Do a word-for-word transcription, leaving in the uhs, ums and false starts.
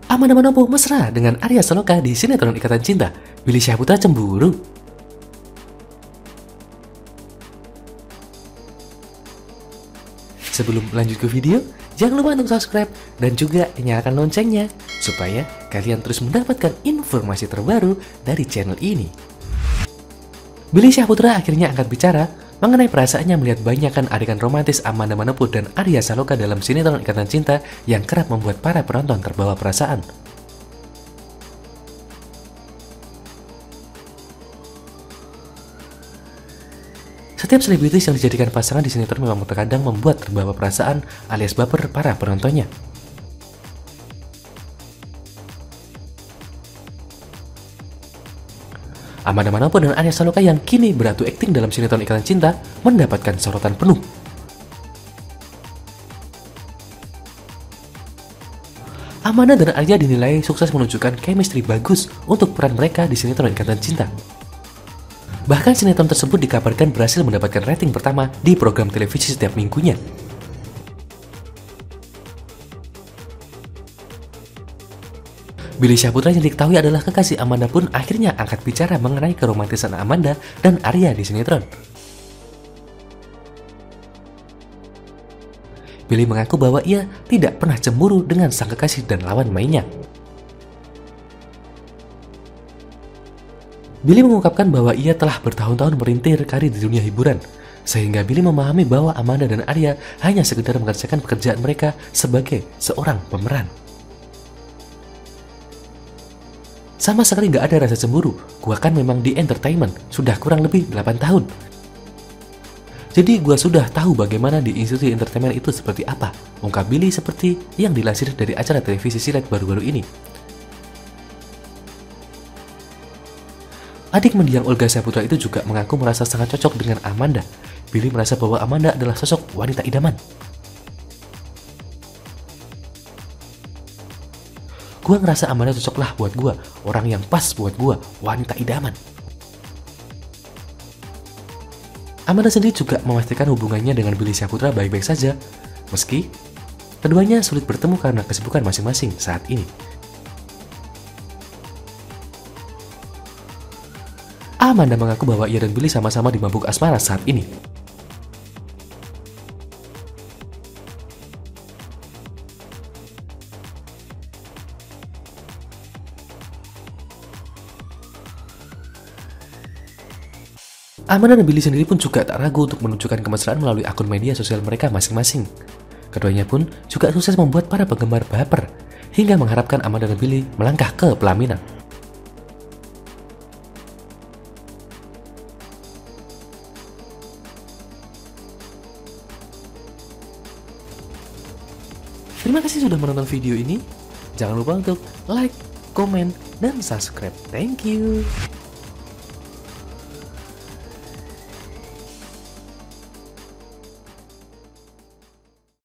Amanda Manopo mesra dengan Arya Saloka di sinetron Ikatan Cinta. Billy Syahputra cemburu. Sebelum lanjut ke video, jangan lupa untuk subscribe dan juga nyalakan loncengnya supaya kalian terus mendapatkan informasi terbaru dari channel ini. Billy Syahputra akhirnya angkat bicara mengenai perasaannya melihat banyakkan adegan romantis Amanda Manopo dan Arya Saloka dalam sinetron Ikatan Cinta yang kerap membuat para penonton terbawa perasaan. Setiap selebritis yang dijadikan pasangan di sinetron memang terkadang membuat terbawa perasaan alias baper para penontonnya. Amanda Manopo dan Arya Saloka yang kini beradu akting dalam sinetron Ikatan Cinta mendapatkan sorotan penuh. Amanda dan Arya dinilai sukses menunjukkan chemistry bagus untuk peran mereka di sinetron Ikatan Cinta. Bahkan sinetron tersebut dikabarkan berhasil mendapatkan rating pertama di program televisi setiap minggunya. Billy Syahputra yang diketahui adalah kekasih Amanda pun akhirnya angkat bicara mengenai keromantisan Amanda dan Arya di sinetron. Billy mengaku bahwa ia tidak pernah cemburu dengan sang kekasih dan lawan mainnya. Billy mengungkapkan bahwa ia telah bertahun-tahun merintis karir di dunia hiburan, sehingga Billy memahami bahwa Amanda dan Arya hanya sekedar mengerjakan pekerjaan mereka sebagai seorang pemeran. Sama sekali gak ada rasa cemburu, gua kan memang di entertainment, sudah kurang lebih delapan tahun. Jadi gua sudah tahu bagaimana di institusi entertainment itu seperti apa, ungkap Billy seperti yang dilansir dari acara televisi silet baru-baru ini. Adik mendiang Olga Syahputra itu juga mengaku merasa sangat cocok dengan Amanda. Billy merasa bahwa Amanda adalah sosok wanita idaman. Gua ngerasa Amanda cocok lah buat gua, orang yang pas buat gua, wanita idaman. Amanda sendiri juga memastikan hubungannya dengan Billy Syahputra baik-baik saja, meski keduanya sulit bertemu karena kesibukan masing-masing saat ini. Amanda mengaku bahwa ia dan Billy sama-sama dimabuk asmara saat ini. Amanda dan Billy sendiri pun juga tak ragu untuk menunjukkan kemesraan melalui akun media sosial mereka masing-masing. Keduanya pun juga sukses membuat para penggemar baper, hingga mengharapkan Amanda dan Billy melangkah ke pelaminan. Terima kasih sudah menonton video ini. Jangan lupa untuk like, komen, dan subscribe. Thank you.